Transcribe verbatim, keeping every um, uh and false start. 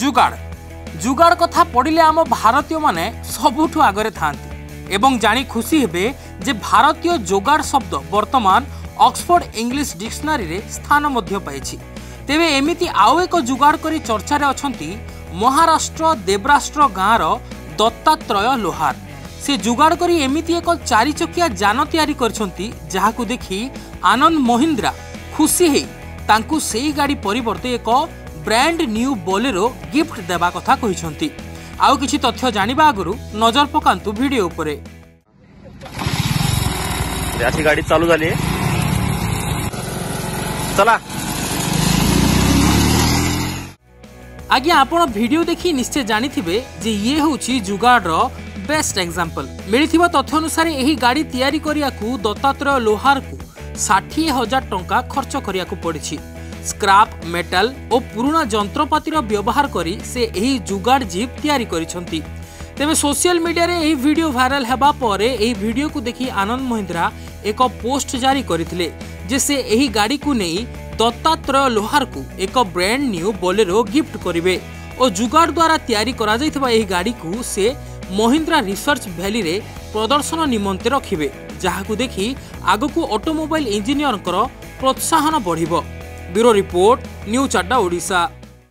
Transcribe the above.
जुगाड़ जुगाड़ कथा पढ़िले आम भारतीय माने सबुठु आगरे थांती एवं जानी खुशी हेबे जे भारतीय जोगाड़ शब्द वर्तमान ऑक्सफोर्ड इंग्लिश डिक्शनरी रे स्थान मध्य पाइछि। तेबे एमिति आउ एक जुगाड़ करी चर्चा रे अछंती महाराष्ट्र देवराष्ट्र गाँर दत्तात्रय लोहार। से जुगाड़ करी एमिति एक चारि चकिया जान तैयारी करछंती जहाकू देखि आनंद महिंद्रा खुशी हे तांकू सेही गाड़ी परिवर्ते एक ब्रांड न्यू बोलेरो गिफ्ट देवा कथा कहिसंती। आउ किछि तथ्य जानिबा आगरु नजर पकांतु वीडियो उपरे। याची गाड़ी चालू झाली चला आज्ञा आपण वीडियो देखि निश्चय जानिथिबे जे ये होछि जुगाड़ रो बेस्ट एग्जांपल। मिलिथिबा तथ्य अनुसार एही गाड़ी तैयारी करियाकू दत्तात्रय लोहार को साठ हजार टंका खर्च करियाकू पड़िछि। स्क्रैप मेटल और पुराना जंत्रपातिर व्यवहार करी से एही जुगाड़ जीप तैयारी करिसंती। तेबे सोशल मीडिया रे एही वीडियो वायरल हेबा परे एही वीडियो को देखि आनंद महिंद्रा एक पोस्ट जारी करथिले जे से एही गाड़ी को नहीं दत्तात्रय लोहार को एक ब्रांड न्यू बोलेरो गिफ्ट करिवे और जुगाड़ द्वारा तैयारी करा जायथिबा एही गाड़ी को से महिंद्रा रिसर्च वैली रे प्रदर्शन निमंते रखिबे जहाकू देखि आगकू ऑटोमोबाइल इंजीनियर प्रोत्साहन बढ़िबो। ब्यूरो रिपोर्ट न्यूज अड्डा ओडिशा।